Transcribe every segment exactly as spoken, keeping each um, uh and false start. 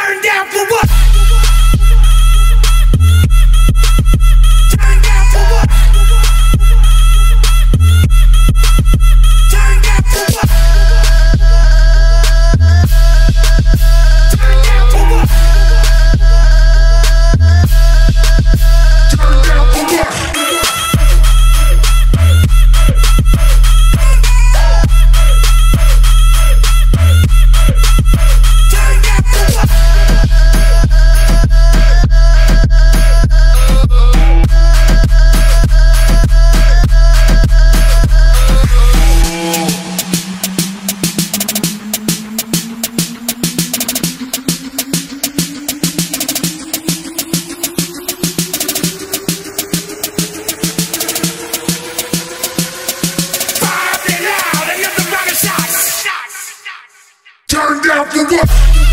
Turn down for what? Turn down for what?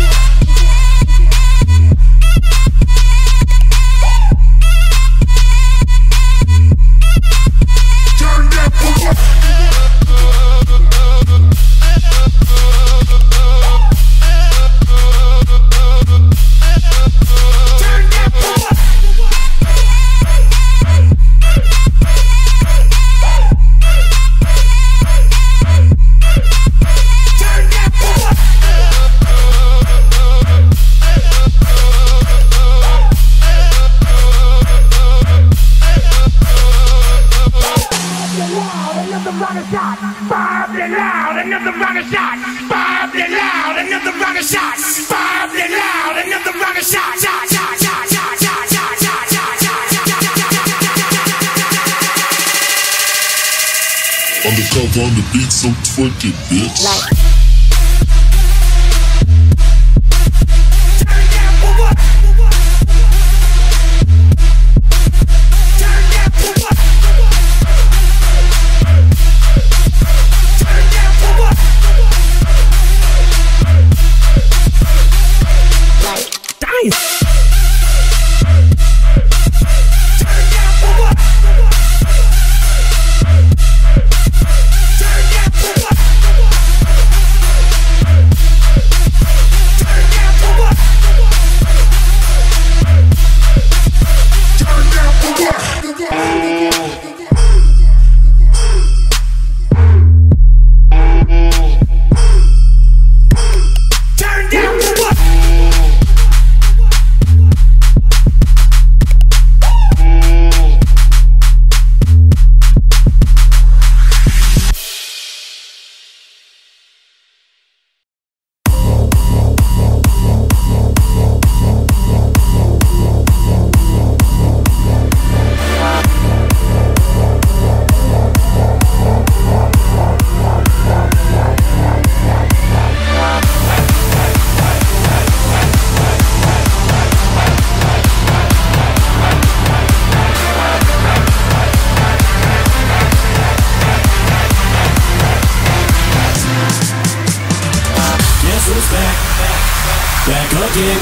Another round of shot, five and loud, another round of shot, five and loud, another round of shot, shot, shot, shot, shot, shot, shot, shot, shot, shot. Undercover on the beat, so twerk it, bitch. Like. Back again,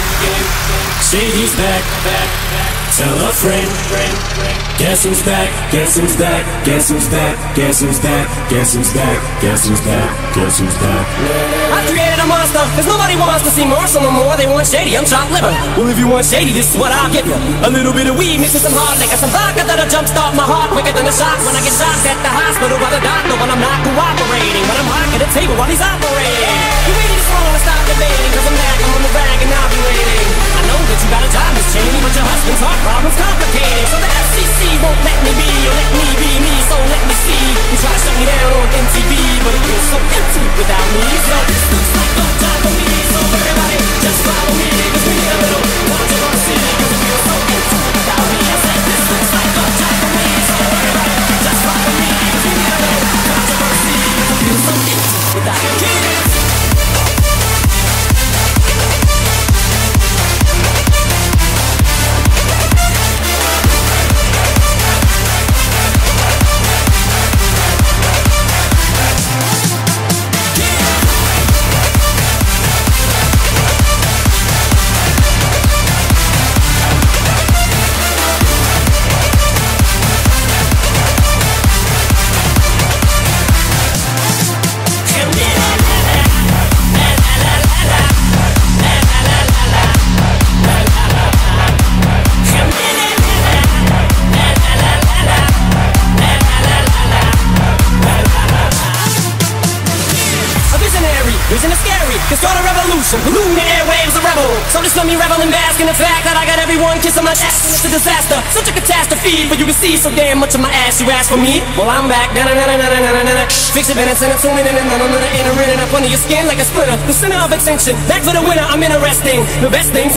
Shady's back, back, tell a friend, guess who's back, guess who's back, guess who's back, guess who's back, guess who's back, guess who's back, guess who's back. I created a monster, cause nobody wants to see Marshall no more, they want Shady, I'm chopped liver. Well if you want Shady, this is what I'll give you. A little bit of weed, mixing some hard liquor, some vodka that'll jumpstart my heart quicker than a shot when I get shots at the hospital by the doctor when I'm not cooperating, when I'm high at the table while he's operating. You really just wanna stop debating, cause I'm back, I'm on the rag and I'll be waiting. I know that you got a job, Miss Cheney, but your husband's heart problem's complicated. So the F C C won't let me be, or let me be me, so let me see. You try to shut me down on M T V, but it feels so empty without me. So this looks like no time for me, so everybody just follow me, cause we need a little controversy, cause it feels so empty without me. I said this looks like no time for me, so everybody just follow me, cause we need a little controversy, cause it feels so empty without me. action, polluting the airwaves, a rebel. So just let me revel and bask in the fact that I got everyone kissing my ass. It's a disaster, such a catastrophe for you to see so damn much of my ass. You ask for me? Well, I'm back. Fix it, and send it to me, and I'm gonna enter in and up under your skin like a splitter. The center of attention, back for the winner. I'm interesting. The best thing.